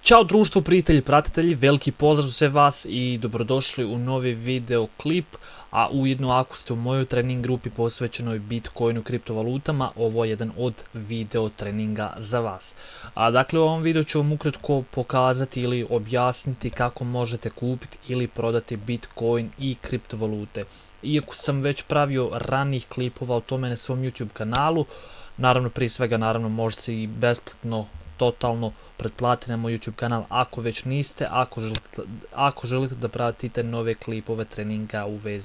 Ćao društvo, prijatelji, pratitelji, veliki pozdrav za sve vas i dobrodošli u novi video klip, a ujedno ako ste u mojoj trening grupi posvećenoj Bitcoinu, kriptovalutama, ovo je jedan od video treninga za vas. Dakle, u ovom videu ću vam ukratko pokazati ili objasniti kako možete kupiti ili prodati Bitcoin i kriptovalute. Iako sam već pravio ranijih klipova o tome na svom YouTube kanalu, naravno prije svega može se i besplatno totalno pretplatiti na moj YouTube kanal ako već niste, ako želite da pratite nove klipove treninga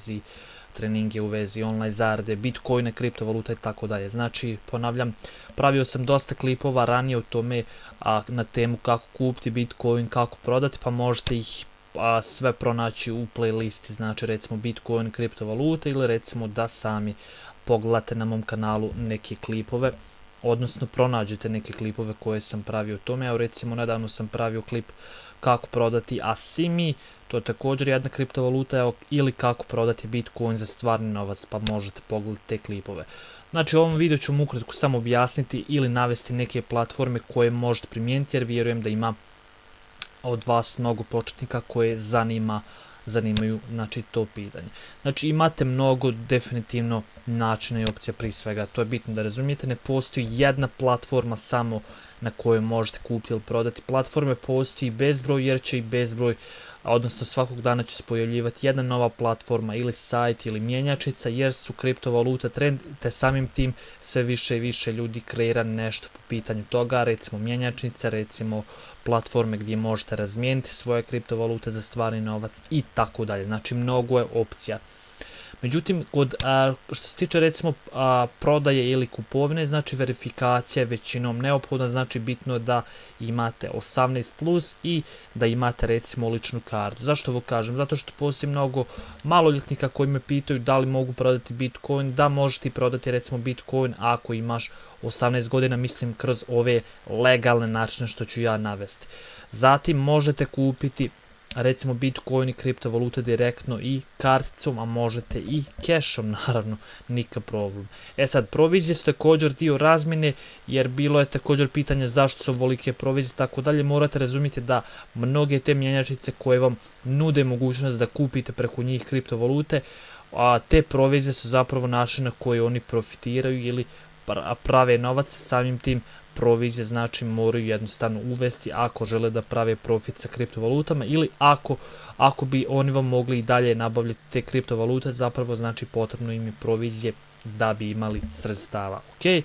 u vezi online zarade, Bitcoina, kriptovaluta i tako dalje. Znači, ponavljam, pravio sam dosta klipova ranije o tome na temu kako kupiti Bitcoin, kako prodati, pa možete ih sve pronaći u playlisti, znači recimo Bitcoin, kriptovalute ili recimo da sami pogledate na mom kanalu neke klipove, odnosno pronađete neke klipove koje sam pravio o tome. Evo recimo nedavno sam pravio klip kako prodati Asimi, to je također jedna kriptovaluta, ili kako prodati Bitcoin za stvarni novac, pa možete pogledati te klipove. Znači u ovom videu ću vam ukratko samo objasniti ili navesti neke platforme koje možete primijeniti, jer vjerujem da ima od vas mnogo početnika koje zanimaju znači to pitanje. Znači imate mnogo definitivno načina i opcija prije svega, to je bitno da razumijete, ne postoji jedna platforma samo na kojoj možete kupiti ili prodati. Platforme postoji bezbroj, jer će i bezbroj, odnosno svakog dana će se pojavljivati jedna nova platforma ili sajt ili mjenjačnica, jer su kriptovalute trend, te samim tim sve više i više ljudi kreira nešto po pitanju toga, recimo mjenjačnice, recimo platforme gdje možete razmijeniti svoje kriptovalute za stvarni novac i tako dalje. Znači mnogo je opcija. Međutim, što se tiče recimo prodaje ili kupovine, znači verifikacija je većinom neophodna, znači bitno je da imate 18+ i da imate recimo ličnu kartu. Zašto ovo kažem? Zato što postoji mnogo maloljetnika koji me pitaju da li mogu prodati Bitcoin, da možete prodati recimo Bitcoin ako imaš 18 godina, mislim kroz ove legalne načine što ću ja navesti. Zatim možete kupiti recimo Bitcoin i kriptovalute direktno i karticom, a možete i cashom, naravno, nikakav problem. Sad, provizije su također dio razmjene, jer bilo je također pitanje zašto su ovolike provizije i tako dalje. Morate razumjeti da mnoge te mjenjačnice koje vam nude mogućnost da kupite preko njih kriptovalute, te provizije su zapravo način na koji oni profitiraju ili prave novac, samim tim provizije znači moraju jednostavno uvesti ako žele da prave profit sa kriptovalutama, ili ako bi oni vam mogli i dalje nabavljati te kriptovalute, zapravo znači potrebno im je provizije da bi imali sredstava.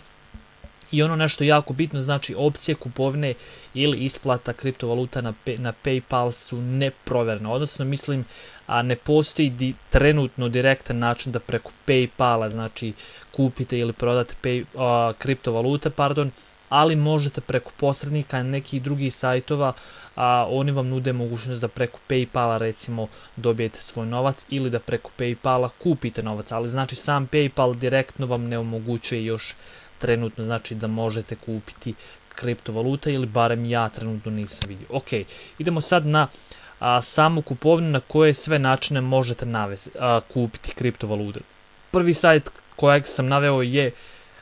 I ono nešto jako bitno, znači opcije kupovine ili isplata kriptovaluta na PayPal su neprovjerene, odnosno mislim ne postoji trenutno direktan način da preko PayPala znači kupite ili prodate kriptovalute, ali možete preko posrednika nekih drugih sajtova, oni vam nude mogućnost da preko PayPala recimo dobijete svoj novac ili da preko PayPala kupite novac, ali znači sam PayPal direktno vam ne omogućuje još trenutno znači da možete kupiti kriptovalute, ili barem ja trenutno nisam vidio. Idemo sad na samu kupovinu na koje sve načine možete kupiti kriptovalute. Prvi sajt kojeg sam naveo je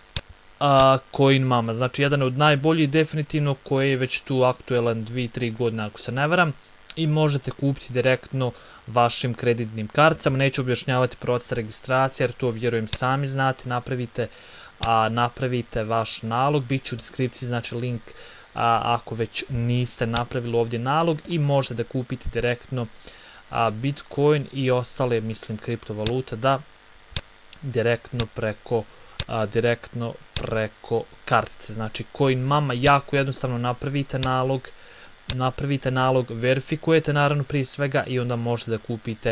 CoinMama, znači jedan od najboljih definitivno, koji je već tu aktuelan 2-3 godine ako se ne varam, i možete kupiti direktno vašim kreditnim karticama. Neću objašnjavati proces registracije jer to vjerujem sami znate, napravite vaš nalog, bit će u deskripciji znači link ako već niste napravili ovdje nalog, i možete da kupite direktno Bitcoin i ostale mislim kriptovalute direktno preko kartice. Znači CoinMama, jako jednostavno napravite nalog, verifikujete naravno prije svega i onda možete da kupite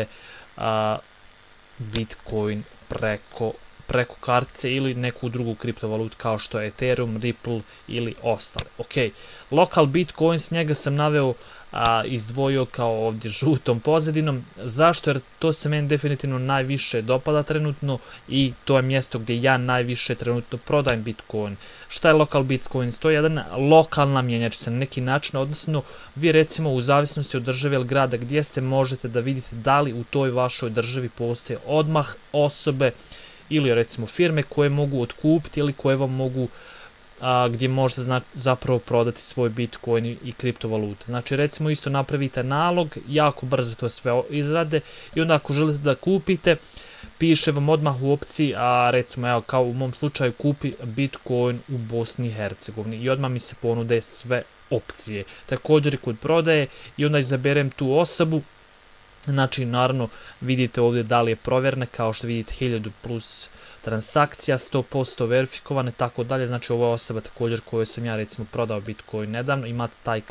Bitcoin preko kartice ili neku drugu kriptovalutu kao što je Ethereum, Ripple ili ostale. Local Bitcoin, s njega sam naveo, izdvojio kao ovdje žutom pozadinom. Zašto? Jer to se meni definitivno najviše dopada trenutno i to je mjesto gdje ja najviše trenutno prodajem Bitcoin. Šta je Local Bitcoin? To je jedna lokalna mjenjačnica na neki način, odnosno vi recimo u zavisnosti od države ili grada gdje ste možete da vidite da li u toj vašoj državi postoje odmah osobe ili recimo firme koje mogu otkupiti ili koje vam mogu gdje možete zapravo prodati svoj Bitcoin i kriptovalute. Znači recimo isto napravite nalog, jako brzo to sve izrade i onda ako želite da kupite, piše vam odmah u opciji, a recimo evo kao u mom slučaju kupi Bitcoin u Bosni i Hercegovini i odmah mi se ponude sve opcije. Također i kod prodaje i onda izaberem tu osobu. Znači naravno vidite ovdje da li je provjerena, kao što vidite 1000 plus transakcija, 100% verifikovane, tako dalje. Znači ovo je osoba također kojoj sam ja recimo prodao Bitcoin nedavno, imate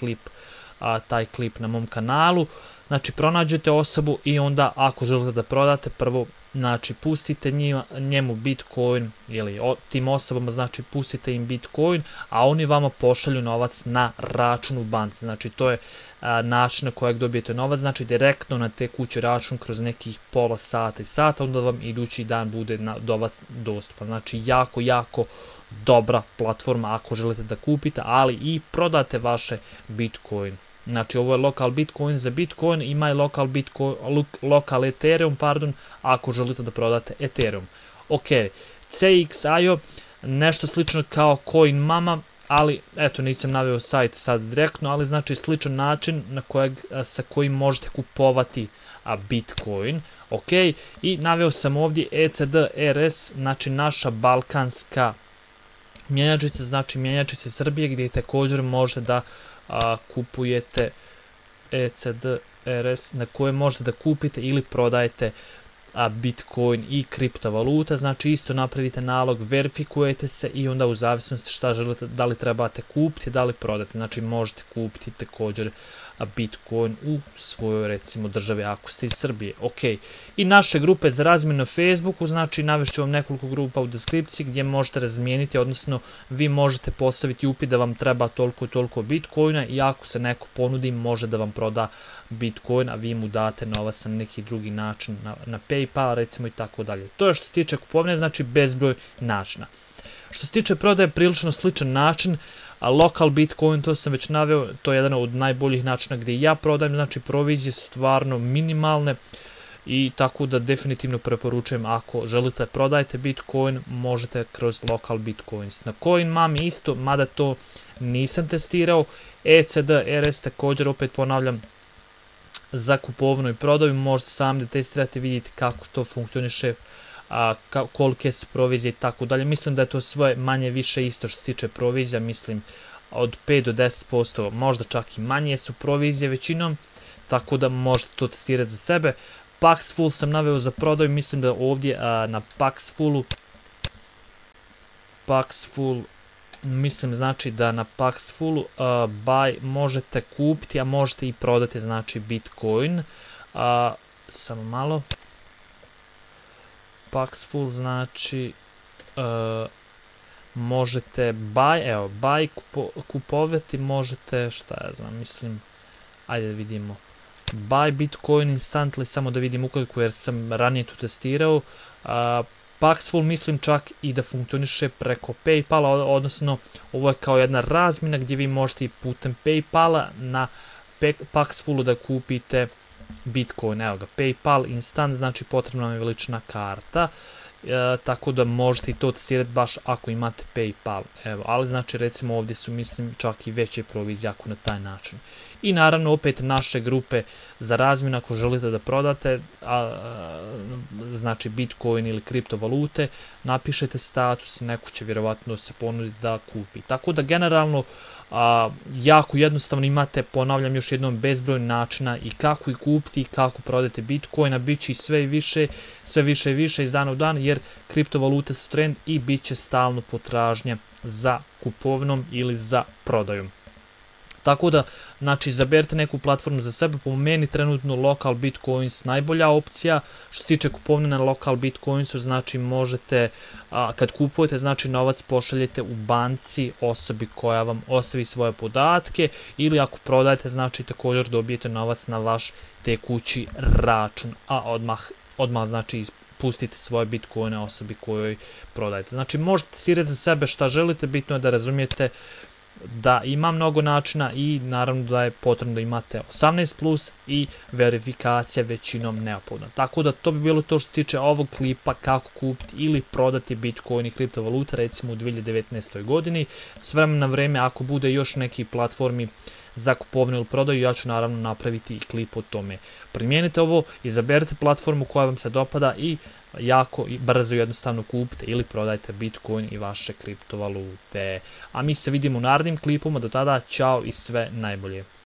taj klip na mom kanalu. Znači pronađete osobu i onda ako želite da prodate, prvo znači pustite njemu Bitcoin ili tim osobama, znači pustite im Bitcoin, a oni vama pošalju novac na račun u banci. Znači to je način na kojeg dobijete novac, znači direktno na tekući račun kroz nekih pola sata i sata, onda vam idući dan bude novac dostupan. Znači jako dobra platforma ako želite da kupite, ali i prodate vaše Bitcoin. Znači ovo je lokal Bitcoin za Bitcoin, ima i lokal Ethereum, ako želite da prodate Ethereum. Ok, CXIO, nešto slično kao CoinMama, ali eto nisam naveo sajt sad direktno, ali znači sličan način sa kojim možete kupovati Bitcoin. Ok, i naveo sam ovdje ECDRS, znači naša balkanska mjenjačnica, znači mjenjačnica Srbije, gdje također možete da kupujete ECDRS, na koje možete da kupite ili prodajete Bitcoin i kriptovaluta. Znači isto napravite nalog, verifikujete se i onda u zavisnosti šta želite, da li trebate kupiti, da li prodate. Znači možete kupiti također Bitcoin u svojoj recimo državi ako ste iz Srbije. Ok, i naše grupe za razmjenu na Facebooku, znači navešću vam nekoliko grupa u deskripciji gdje možete razmijeniti, odnosno vi možete postaviti upit da vam treba toliko i toliko Bitcoina i ako se neko ponudi može da vam proda Bitcoin, a vi mu date novac na neki drugi način, na PayPal recimo i tako dalje. To je što se tiče kupovine, znači bezbroj načina. Što se tiče prodaje, prilično sličan način, lokal Bitcoin, to sam već naveo, to je jedan od najboljih načina gdje ja prodajem, znači provizije stvarno minimalne i tako da definitivno preporučujem ako želite prodajte Bitcoin, možete kroz lokal Bitcoins. Na CoinMami isto, mada to nisam testirao, ECDRS također opet ponavljam, za kupovinu i prodaju možete sami da testirate, vidjeti kako to funkcioniše, kolike su provizije i tako dalje. Mislim da je to sve manje više isto što se tiče provizija, mislim od 5 do 10%, možda čak i manje su provizije većinom, tako da možete to testirati za sebe. Paxful sam naveo za prodaju, mislim da ovdje na Paxful, mislim znači da na Paxfulu buy možete kupiti, a možete i prodati znači Bitcoin. Samo malo. Paxful znači možete buy kupovati, možete, šta ja znam, mislim, ajde da vidimo, buy Bitcoin instantly, samo da vidim ukoliko, jer sam ranije to testirao. Paxful mislim čak i da funkcioniše preko PayPala, odnosno ovo je kao jedna razmjena gdje vi možete i putem PayPala na Paxfulu da kupite Bitcoin. Evo ga, PayPal instant, znači potrebna vam je veličina karta, tako da možete i to testirati baš ako imate PayPal. Evo, ali znači recimo ovdje su mislim čak i veće provizije ako na taj način. I naravno opet naše grupe za razmjenu ako želite da prodate znači Bitcoin ili kriptovalute, napišete status i neko će vjerovatno se ponuditi da kupi. Tako da generalno jako jednostavno imate, ponavljam još jednom, bezbroj načina i kako i kupiti i kako prodati Bitcoina, bit će i sve više i više iz dana u dan, jer kriptovalute su trend i bit će stalno potražnja za kupovnom ili za prodajom. Tako da, znači, izaberite neku platformu za sebe, po meni trenutno Local Bitcoins najbolja opcija. Što se tiče kupovine na Local Bitcoinsu, znači možete, kad kupujete, znači novac pošaljete u banci osobi koja vam ostavi svoje podatke, ili ako prodajete, znači također dobijete novac na vaš tekući račun, a odmah znači pustite svoje Bitcoine osobi kojoj prodajete. Znači možete testirati za sebe šta želite, bitno je da razumijete da ima mnogo načina i naravno da je potrebno da imate 18+ i verifikacija većinom neophodna. Tako da to bi bilo to što se tiče ovog klipa kako kupiti ili prodati Bitcoin i kriptovalute recimo u 2019. godini. S vremena na vreme ako bude još neki platformi za kupovinu ili prodaju, ja ću naravno napraviti i klip o tome. Primijenite ovo, izaberite platformu koja vam se dopada i jako i brzo i jednostavno kupite ili prodajte Bitcoin i vaše kriptovalute. A mi se vidimo u narednim klipoma, do tada čao i sve najbolje.